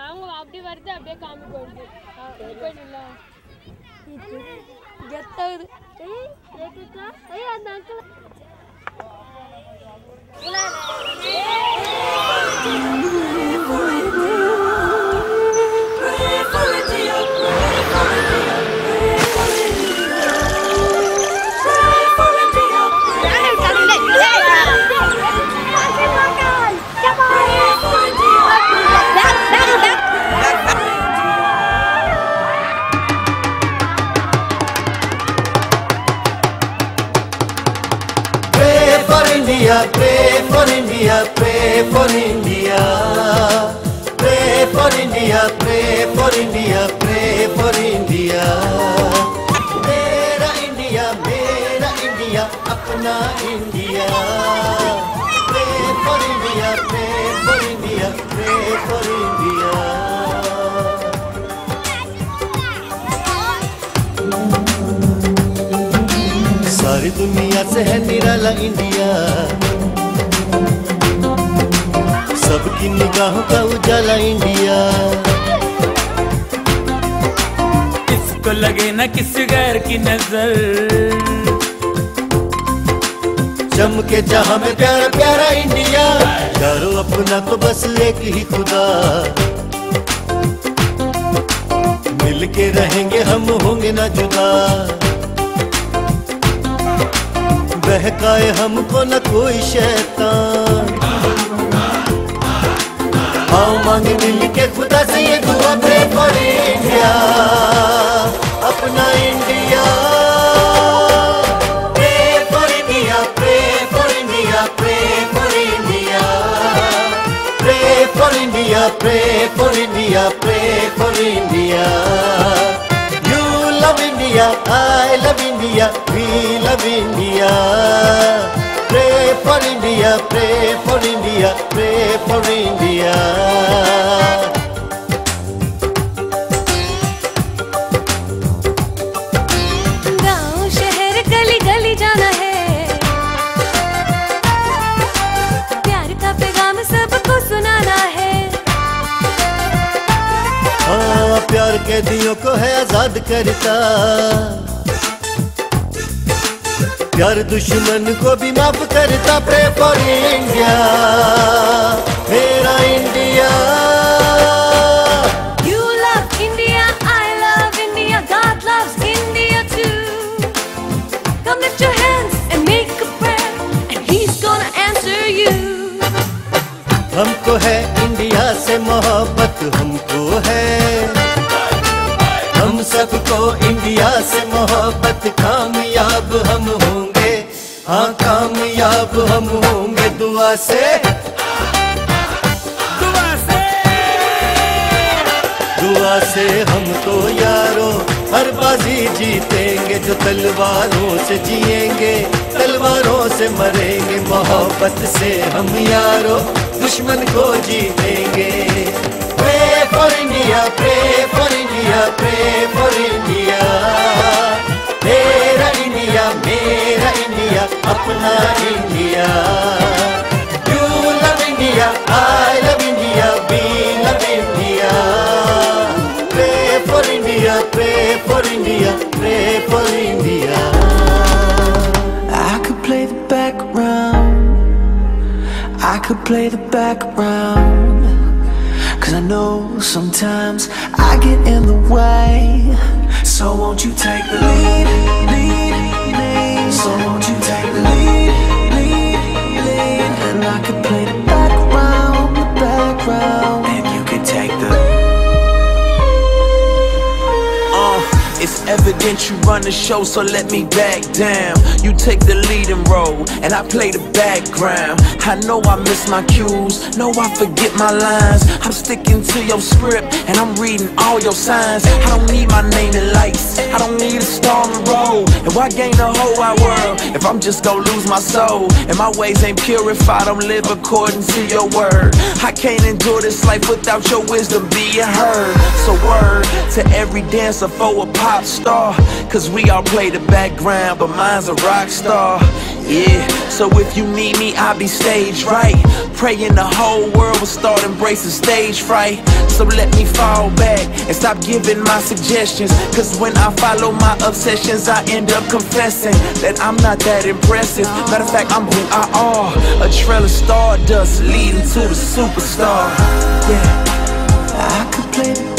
அவங்க அப்படி வருது அப்படியே காமி போயிடுது போயிடல கெத்தாகுது ஐயோ அந்த uncle Pray for India, pray for India, pray for India, pray for India, pray for India. Mera India, apna India. Pray for India, pray for India, pray for India. सारी दुनिया से है निराला इंडिया, सबकी निगाहों का उजाला इंडिया। इसको लगे ना किसी गैर की नजर, चमके जहां में प्यारा प्यारा इंडिया। यारो अपना तो बस एक ही खुदा, मिलके रहेंगे हम होंगे ना जुदा। बहकाए हमको न कोई शैतान, आओ मांगे मिल के खुदा से ये दुआ। प्रे फॉर इंडिया, अपना India. Pray for India, pray for India, pray for India. Pray for India, pray for India, pray for India. Love India, I love India, we love India. Pray for India, pray for India, pray for India. गाँव शहर गली गली जाना है, प्यार का पैगाम सबको सुनाना है। हाँ, प्यार कैदियों को है आजाद करता, प्यार दुश्मन को भी माफ करता। प्रे फॉर इंडिया, मेरा India. You love India, I love India, God loves India too. Come lift your hands and make a prayer, and He's gonna answer you. हमको है इंडिया से मोहब्बत, हमको है हम सबको इंडिया से मोहब्बत। कामयाब हम होंगे, हाँ कामयाब हम होंगे दुआ से। दुआ से हम तो यारो हर बाजी जीतेंगे, जो तलवारों से जिएंगे तलवारों से मरेंगे। मोहब्बत से हम यारो दुश्मन को जीतेंगे। Pray for India, pray for India, pray for India. मेरा इंडिया, अपना India. You love India, I love India, we love India. Pray for India, pray for India, pray for India. I could play the background, I could play the background, 'cause I know sometimes I get in the way. So won't you take the lead, lead, lead. So won't you take the lead, lead, lead. And I could play the background, and you could take the It's evident you run the show, so let me back down. You take the leading role, and I play the background. I know I miss my cues, know I forget my lines. I'm sticking to your script, and I'm reading all your signs. I don't need my name in lights, I don't need a star on the road. And why gain the whole wide world if I'm just gonna lose my soul? And my ways ain't pure if I don't live according to your word. I can't endure this life without your wisdom being heard. So word to every dancer for a pop star, Cause we all play the background, but mine's a rock star. Yeah, so if you need me, I'll be stage right. Praying the whole world will start embracing stage fright. So let me fall back and stop giving my suggestions. Cause when I follow my obsessions, I end up confessing that I'm not that impressive. Matter of fact, I'm who I are. A trail of stardust leading to the superstar. Yeah, I could play the